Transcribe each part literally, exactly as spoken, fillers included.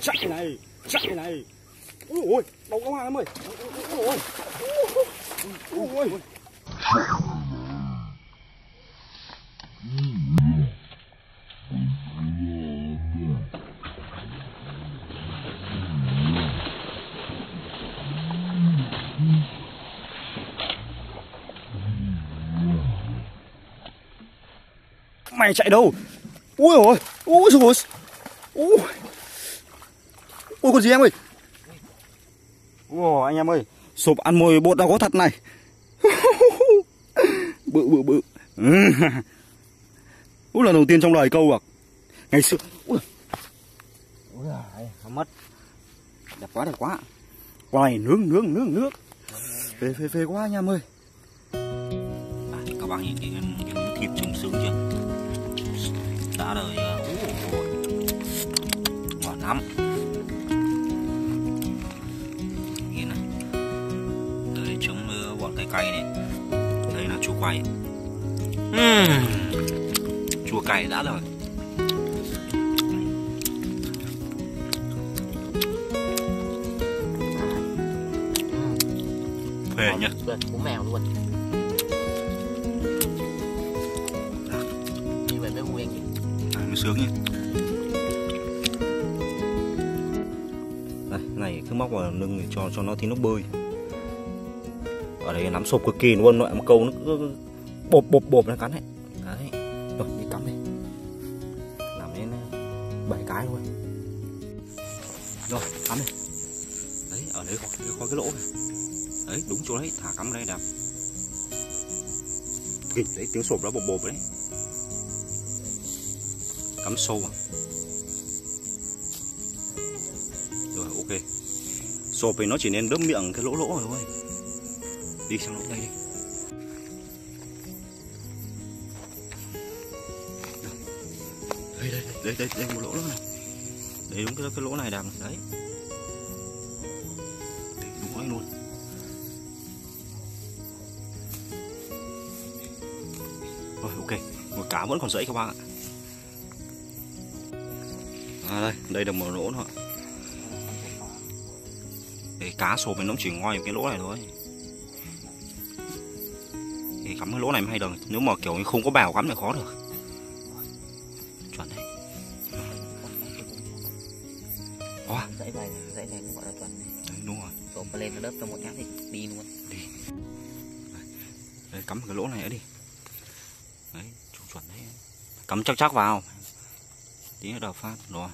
chạy này, chạy này. Ôi ôi, đau quá em ơi. Ôi ôi. Ôi ôi. Mày chạy đâu? Ui ôi, ui rồi. Ui. Ôi con gì em ơi? Ồ anh em ơi, sộp ăn mồi bột đâu có thật này. Bự bự bự. Ui lần đầu tiên trong đời câu à. Ngày xưa. Ui. Ui giời, mất. Đẹp quá đẹp quá. Quả này nướng nướng nướng nước. Phê phê phê quá anh em ơi. À, các bạn nhìn cái, cái miếng thịt trùng xương chưa? Đã đời ngon lắm. Nhìn này, đây chấm bọn cay cay này, đây là chua quay, uhm, chua cay đã rồi. Phê nhá, cú mèo luôn. Như vậy mới vui anh nhỉ? Mới sướng nhỉ. Đây, này cứ móc vào lưng để cho cho nó tí nó bơi. Ở đây nắm sộp cực kỳ luôn, loại một câu nó cứ bộp bộp bộp nó cắn đấy. Đấy, rồi đi cắm đi. Làm đến bảy cái luôn. Rồi, cắm đi. Đấy, ở đây có, có cái lỗ này. Đấy, đúng chỗ đấy, thả cắm vào đây đẹp. Kịch đấy, tiếng sộp nó bộp bộp đấy. Cắm sâu vào. Rồi ok. Sộp thì nó chỉ nên đớp miệng cái lỗ lỗ rồi thôi. Đi sang lỗ đây đi. Đây đây đây đây đây một lỗ nữa này. Đấy đúng cái, cái lỗ này đẹp này. Đấy. Đấy, đúng đấy luôn. Rồi ok. Một cá vẫn còn dãy các bạn ạ. À đây, đây là một lỗ nữa. Để cá sộp nó chỉ ngoài cái lỗ này thôi. Thì cắm cái lỗ này mới hay được. Nếu mà kiểu không có bèo cắm thì khó được. Chuẩn đấy. Wow. Dãy này, dãy này gọi là chuẩn này. Đấy, đúng rồi. Sộp lên nó đớp cho một nhát thì đi luôn. Đi. Đây, đây cắm cái lỗ này nữa đi. Đấy, chuẩn chuẩn đấy. Cắm chắc chắc vào. Tí nữa đào phát rồi.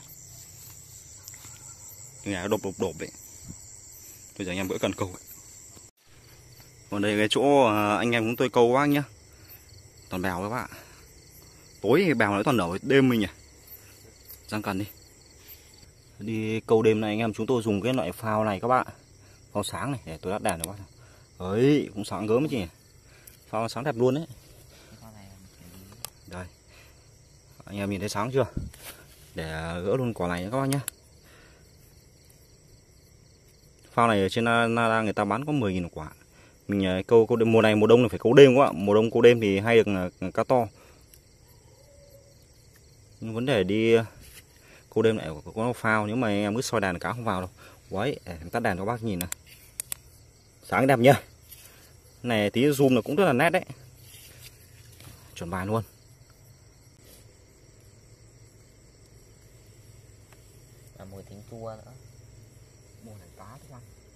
Nghe đột đột đột đấy. Bây giờ anh em bữa cần câu ấy. Còn đây cái chỗ anh em chúng tôi câu quá nhá. Toàn bèo các bạn. Tối thì bèo nó toàn nở đêm mình nhỉ. Giang cần đi. Đi câu đêm này anh em chúng tôi dùng cái loại phao này các bạn. Phao sáng này để tôi tắt đèn cho bác. Đấy, cũng sáng gớm chứ nhỉ. Phao sáng đẹp luôn đấy. Đây. Anh em nhìn thấy sáng chưa? Để gỡ luôn quả này các bác nhé. Phao này ở trên Nara người ta bán có mười nghìn một quả. Mình câu câu mùa này mùa đông là phải câu đêm các bạn. Mùa đông câu đêm thì hay được cá to. Nhưng vấn đề đi câu đêm lại có phao, nếu mà em cứ soi đèn cá không vào đâu. Đấy, em tắt đèn cho các bác nhìn này. Sáng đẹp nhá. Này tí zoom là cũng rất là nét đấy. Chuẩn bài luôn. Và mùi thính chua nữa. Mùi này cá các bạn.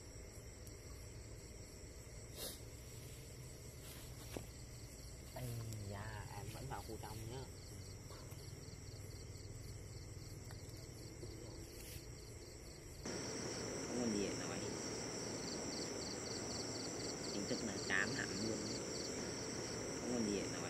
Ây da, em vẫn vào khu trong nhá. Không còn gì để nói. Chính thức là cám hẳn luôn. Không còn gì để nói.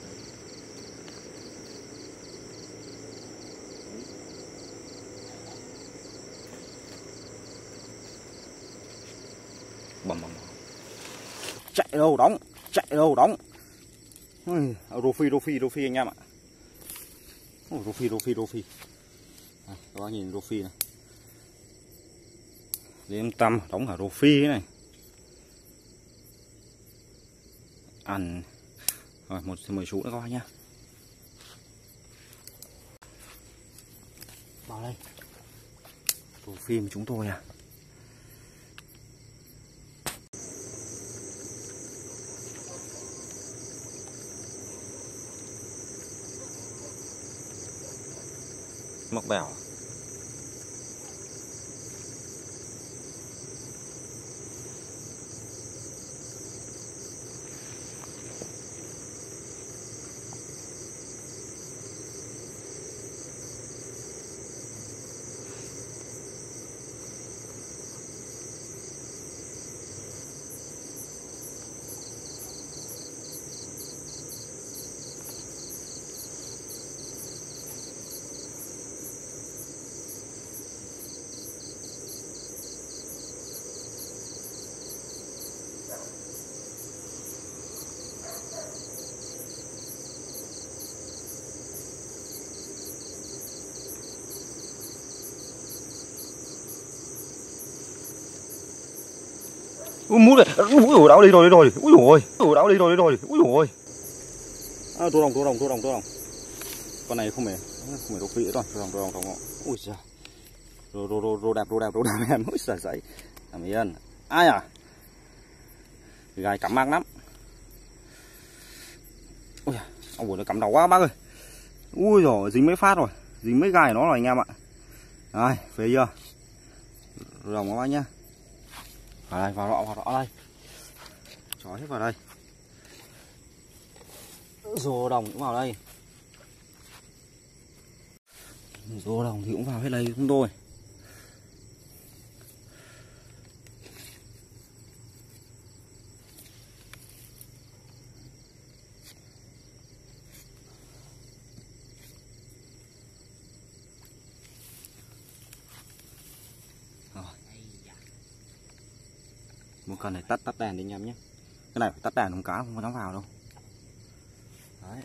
Bầm bầm. Chạy đâu đóng, chạy đâu đóng. Rô phi rô phi rô phi anh em ạ. Rô phi rô phi rô phi. Đây, các bác nhìn rô phi này. Đêm tăm đóng cả rô phi này. Ăn. Rồi một mười chú nữa các bác nhá. Vào đây. Tổ phim chúng tôi à. Móc bèo. Ui mút này, ui dồi đáo đi rồi đi rồi, ui dồi, ui đáo đi rồi đi rồi, ui dồi. À, tô đồng tô đồng tô đồng tô đồng. Con này không phải không phải độc vị rồi, tô đồng tô đồng tô đồng. Ui giời. Rô rô rô rô đẹp rô đẹp rô đẹp em, ui giời giời. Làm yên. Ai à? Gài cắm mang lắm. Ui, ông buồn nó cắm đầu quá bác ơi. Ui dồi, dính mấy phát rồi, dính mấy gài nó rồi anh em ạ. Đây, phê chưa? Rô đồng các bác nhá. Vào đây, vào rõ, vào rõ đây. Cho hết vào đây. Rô đồng cũng vào đây. Rô đồng thì cũng vào hết đây chúng tôi. Một cần này tắt tắt đèn đi anh em nhé. Cái này phải tắt đèn không cá không có dám vào đâu. Đấy.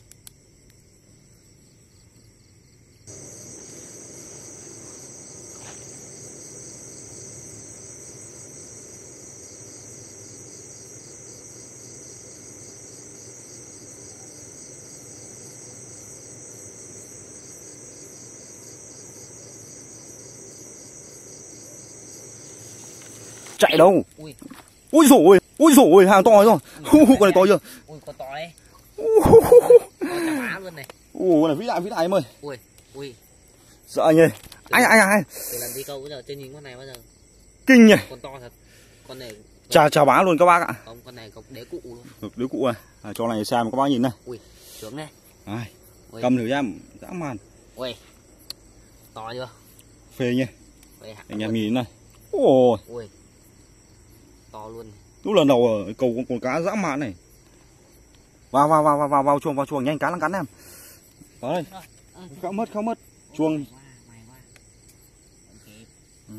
Chạy đâu? Ui. Ui dồi, ui dồi, hàng to rồi. Ui, con này to chưa? Ui, con to đấy. Ui, Con chả má luôn này. ui, con này vĩ đại vĩ đại em ơi. Ui, ui. Sợ nhỉ? Ai ai ai? Từ lần đi câu bây giờ chưa nhìn con này bao giờ. Kinh nhỉ? Con to thật. Con này Chào chào bá luôn các bác ạ. không, con này có đế cụ luôn. Được đứa cụ này. À, cho này xem các bác nhìn này. Ui, sướng này. Ai. Ui. Cầm thử em, dã man. Ui. To chưa? Phê nhỉ? Ui, hẳn Anh em luôn. nhìn này. Ôi, Ui. To luôn. lúc lần đầu ở cầu con, con cá dã man này. Vào vào vào vào vào, vào chuồng vào chuồng nhanh cá nó cắn em. Vào đây. Không mất không mất. Chuồng. Ừ.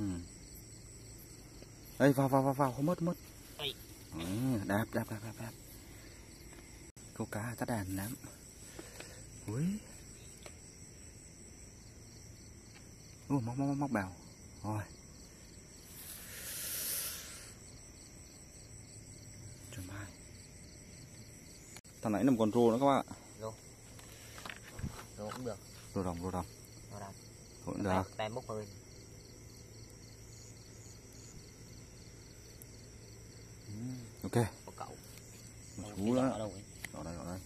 Đây vào vào vào vào không mất không mất. Ừ, đẹp đẹp đẹp đẹp đẹp. Câu cá tắt đèn lắm. Ui. Ui móc móc móc bèo. Rồi. Chuẩn bài. Thằng nãy nằm còn rô nữa các bạn ạ. Rô. Rô cũng được. Rô đồng rô đồng. Rô đồng. Cũng được. Tay mốc hơi. Ok. Có cậu. Một chú nữa. Ở đâu ấy? Ở đây ở đây.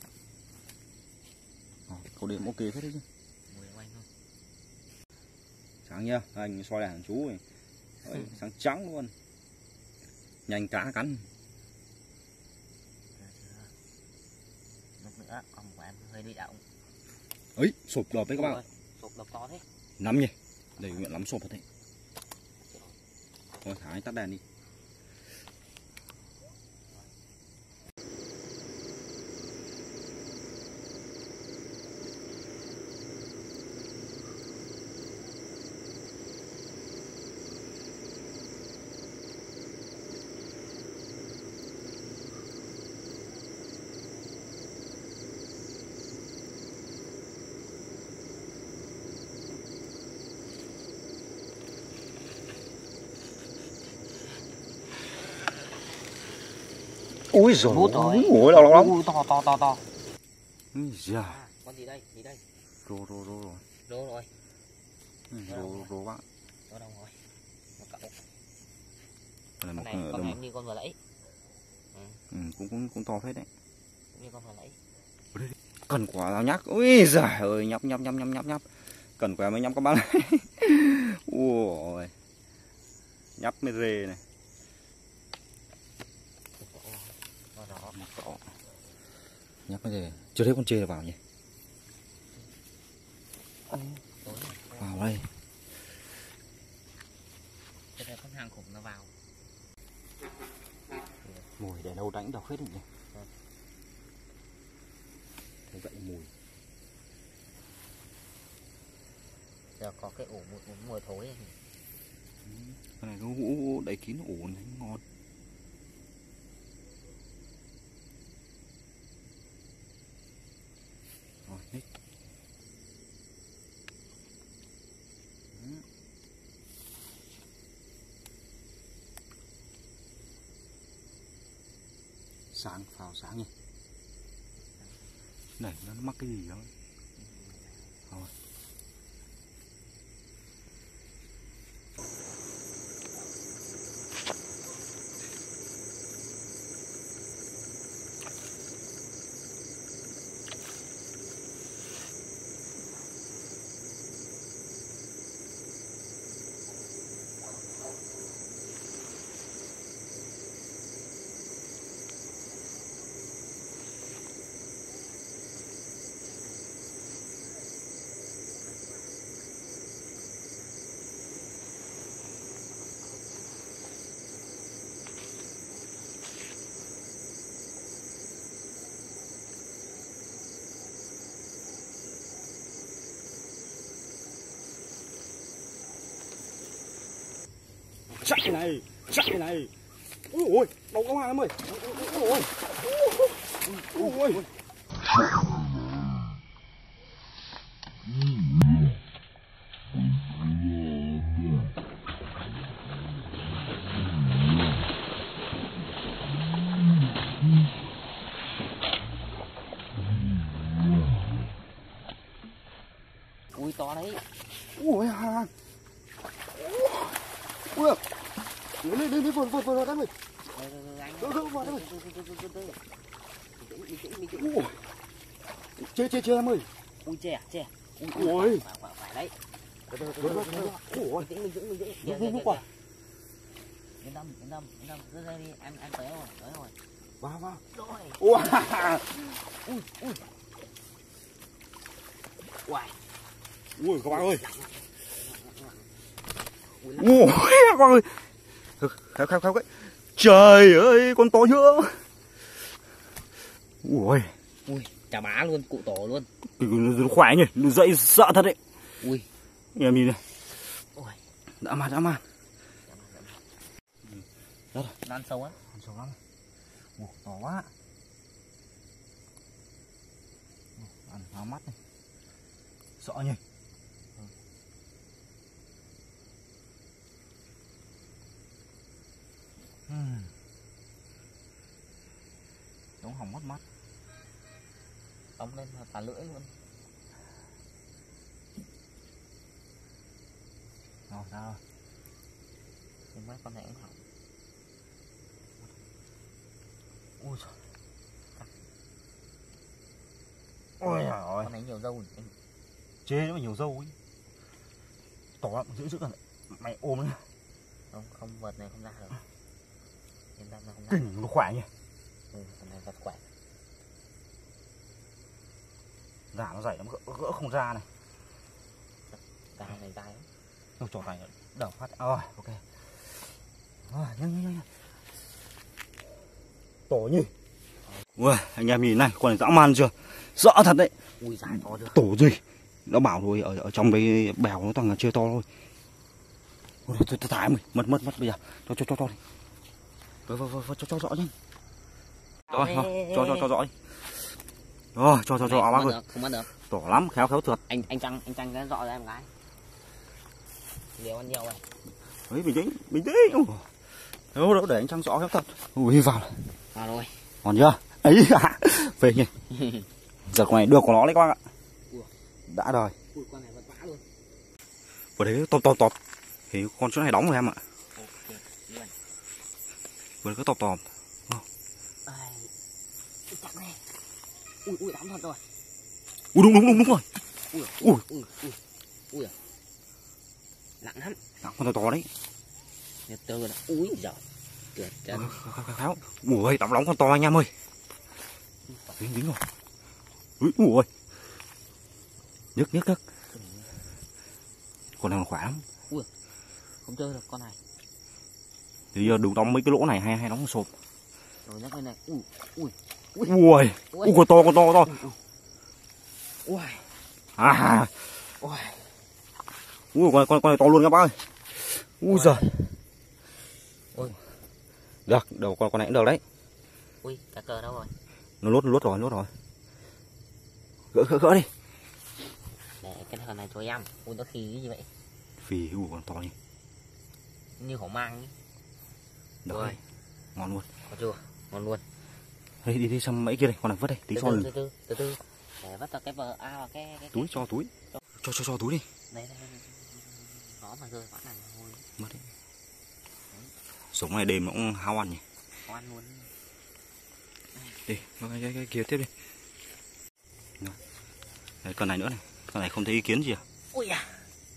Câu điện ok hết đấy chứ. Mùi quanh không? Sáng nhá, anh soi đèn chú này. Đấy, sáng trắng luôn. Nhanh cá cắn. Lúc nữa ông của em hơi bị động. Ấy, sụp đập đấy các bạn. Sụp đập to thế. Nắm nhỉ. Đây nguyện lắm sụp thật đấy. Thôi thả anh tắt đèn đi. Ui giời Mút rồi. Ui đau lắm. Ui, to to to to. Ui giời. À, con gì đây? Gì đây? Rô rô rô rồi. Rô rồi. Ừ, rô rô bạn. Có đâu rồi. Một cậu. Đây là một Con này, con này em như con vừa nãy. Ừ. Ừ, cũng cũng cũng to phết đấy. Cũng như con vừa nãy. Cần quả tao nhắc. Ui giời ơi, nhóc nhóc nhóc nhóc nhóc nhóc. Cần quả mới nhóc các bạn này. Ui. Nhóc mới rê này. Một cậu. Nhóc mới rê. Chưa thấy con chê vào nhỉ? Vào đây. Cái này con hàng khủng nó vào. Mùi để đâu đánh độc hết nhỉ? Thế vậy mùi. Giờ có cái ủ một, một mùi thối này. Cái này nó ủ đầy kín ủ này ngon. Rồi, hết. Sáng, phao sáng nhỉ. Này nó mắc cái gì đó. Rồi. Chạy này, chạy này. Ui ôi, đâu có em ơi. Ui ôi. Ui ôi. Ui to đấy. Ui ha. Ui. Đi đi đi vượt vượt vượt em ơi. Đâu đâu vào đây. Ui. Chơi chơi chơi em ơi. Ui chè chè. Ui. Phải đấy. Ui. Mình giữ mình giữ. Nó vung quá. Yên tâm yên tâm yên tâm cứ đây đi em em tới rồi tới rồi. Vào vào. Rồi. Ui. Ui ui. Uầy. Ui các bạn ơi. Ui các bạn ơi. Khéo khéo khéo cái. Trời ơi con to chưa. Ui. Ui chà bá luôn cụ tổ luôn. Nó khỏe nhỉ, nó dậy sợ thật đấy. Ui. Em nhìn này. Ui. Đã màn đã màn. Đó rồi. Nó ăn sâu á. Ăn sâu lắm. Ui to quá. Ăn vào mắt này. Sợ nhỉ. Uhm. Giống hỏng mất mắt. Tống lên phá lưỡi luôn. Rồi ra rồi. Thì mấy con này cũng hỏng. Ui trời. Ôi trời ơi. Con này nhiều dâu anh. Chê nó mà nhiều dâu ấy. To lắm, giữ giữ cả. Mày ôm nó. Không, không vợt này không ra được. Yên tâm nó không ra. Kinh nó khỏe nhỉ. Ừ, con này vật khỏe. Giả nó dày nó gỡ, gỡ không ra này. Dài này dài lắm. Đâu trò này đầu phát. Rồi, ok. Rồi, nhanh nhanh nhanh. To nhỉ. Ui, anh em nhìn này, con này dã man chưa? Rõ thật đấy. Ui dài to chưa? Tổ gì? Nó bảo rồi, ở ở trong đấy bèo nó toàn là chưa to thôi. Ôi, thôi, thôi thả mày, mất mất mất bây giờ. Cho cho cho cho đi. Vâng vâng vâng, cho cho rõ nhanh. Rồi, cho cho cho rõ đi. Rồi, cho cho cho áo bác rồi. Không bắt được. To lắm, khéo khéo trượt. Anh anh Trăng, anh Trăng cái rõ ra em gái. Nhiều ăn nhiều rồi. Đấy, bình tĩnh, bình tĩnh. Đâu đâu để anh Trăng rõ khéo thật. Ui vào. Vào rồi. Còn chưa? Ấy à. Về nhỉ. Giật con này đưa của nó đấy các bác ạ. Đã đời. Ui con này vật vã luôn. Vừa đấy tọp tọp tọp. Thì con chỗ này đóng rồi em ạ. Ok, luôn. Vừa có tọp tọp. Ai, chắc này. Ui, ui, đóng thật rồi. Ui đúng đúng đúng đúng rồi. Ui, Ui. ui, ui, ui. Nặng lắm. Nặng con to to đấy. Nhật tơ này. Ui giời. Tuyệt chân. Khéo. Ui, đóng đóng con to anh em ơi. Dính dính rồi. Ui ui. Nhức nhức nhức. Con này còn khỏe lắm. Không chơi được con này. Thì giờ đừng đóng mấy cái lỗ này hay hay đóng một sộp. Rồi nhắc lên này. Ui, ui. Ui. Ui, ui con to con to con to. Ui. À. Ui. Ui con con con này to luôn các bác ơi. Ui giời. Ui. Được, đầu con con này cũng được đấy. Ui, cá cờ đâu rồi? Nó lốt lốt rồi, lốt rồi. Gỡ gỡ gỡ đi. Để cái hòn này cho em. Ui nó khí gì vậy? Phì ui con to nhỉ. Như hổ mang nhỉ. Được Rồi. đấy. Ngon luôn. Có chưa? Ngon luôn. Đi đi đi sang mấy kia đây, con này vứt đây, tí Từ cho từ, từ từ từ từ. Để vắt vào cái vờ a vào cái cái túi cho túi. Cho cho cho túi đi. đây đây. Nó mà rơi quả này thôi. Mất đấy. Sống này đêm nó cũng hao ăn nhỉ. Ăn luôn. Đi, cái, cái, cái kia tiếp đi. Đấy, con này nữa này, con này không thấy ý kiến gì à? Ui à.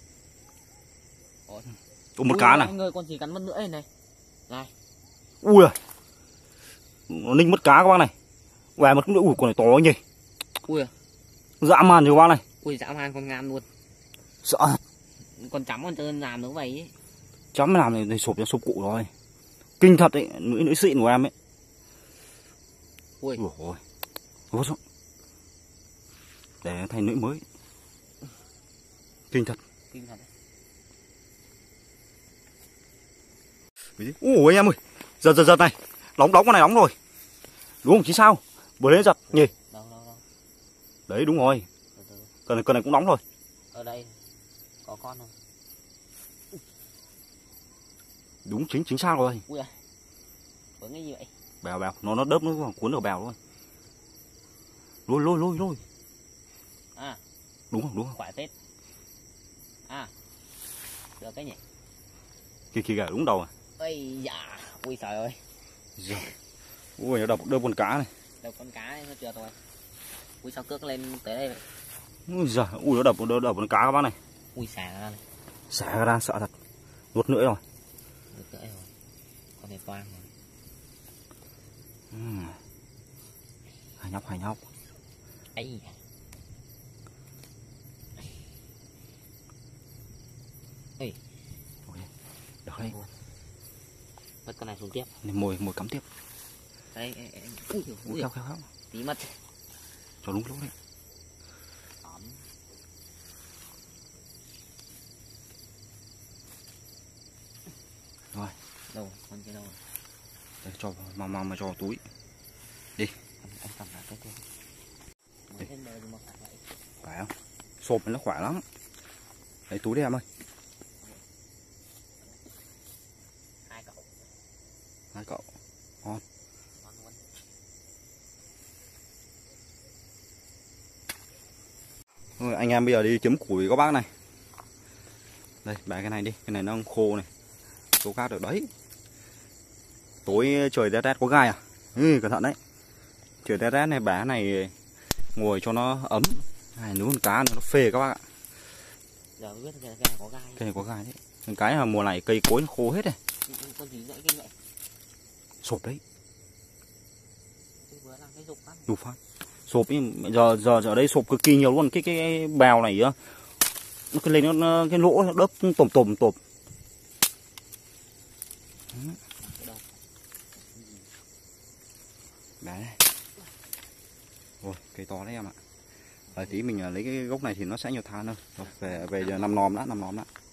Ủa, một cá này. Anh ơi, con gì cắn mất nữa đây này. Này. Ui à. Nó ninh mất cá các bác này. Ui mất nữa, ui con này to nhỉ. Ui à. Dã man rồi các bác này. Ui dã man con ngam luôn. Sợ. Con chấm con trơn làm nó vậy ấy. Chấm làm này, này sụp cho sụp cụ rồi. Kinh thật đấy, nữ nữ xịn của em ấy. Ui. Ui ôi. Ôi sao? Để thành nữ mới. Kinh thật. Kinh thật. Ui anh em ơi. Giật giật giật này. Đóng đóng con này đóng rồi. Đúng không? Chứ sao? Vừa lên giật nhỉ? Đâu đâu đâu. Đấy đúng rồi. Từ từ. Con này con này cũng đóng rồi. Ở đây có con không? Đúng chính chính xác rồi. Ui à. Vẫn cái gì vậy? Bèo bèo, nó nó đớp nó còn cuốn được bèo luôn. Lôi lôi lôi lôi. À. Đúng không? Đúng không? Khỏe phết. À. Được cái nhỉ? Kìa kìa đúng đầu à. Ây dạ. Ui trời ơi. Rồi. Ui nó đập đớp con cá này. Đâu con cá này nó trượt rồi. Ui sao cước lên tới đây vậy? Ui giời, ui nó đập nó đập con cá các bác này. Ui xả ra này. Xả ra sợ thật. Nuốt nữa rồi. Được nữa rồi. Con này toang rồi. Ừ. Hai nhóc hai nhóc. Ấy. Ê. Được đấy. Mất con này xuống tiếp. Mồi mồi cắm tiếp. Đây, ê, ê. Ui, ui, Ui khéo khéo khéo. tí mất. Cho đúng lúc đấy. Tóm. Rồi. Đâu, con kia đâu rồi? Để cho mà mà mà cho túi. Đi. Anh, anh cầm lại cái kia. Đi. Lên bờ thì mà phải vậy. Khỏe không? Sộp nó khỏe lắm. Lấy túi đi em ơi. Hai cậu. Hai cậu. Ngon. Ngon luôn. Rồi, anh em bây giờ đi kiếm củi các bác này. Đây, bẻ cái này đi, cái này nó khô này. Số cát được đấy. Tối trời rét rét có gai à? Ừ, cẩn thận đấy. Trời rét rét này bẻ này ngồi cho nó ấm. Này nướng con cá nó phê các bác ạ. Giờ biết cái này có gai. Cái này có gai đấy. Cái là mùa này cây cối nó khô hết rồi. Con gì vậy cái vậy? Sộp đấy. Tôi vừa làm cái dục phát. Dục phát. Sộp ý, giờ giờ giờ đây sộp cực kỳ nhiều luôn. Cái cái, cái bèo này á. Nó cái lên nó cái lỗ nó đớp tồm tồm tồm. Đấy. Rồi, cây to đấy em ạ. Rồi tí mình lấy cái gốc này thì nó sẽ nhiều than hơn. Rồi, về về giờ nằm nòm đã, nằm nòm đã.